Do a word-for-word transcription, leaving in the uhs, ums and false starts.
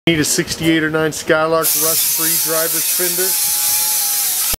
Need a sixty-eight or nine Skylark rust-free driver's fender?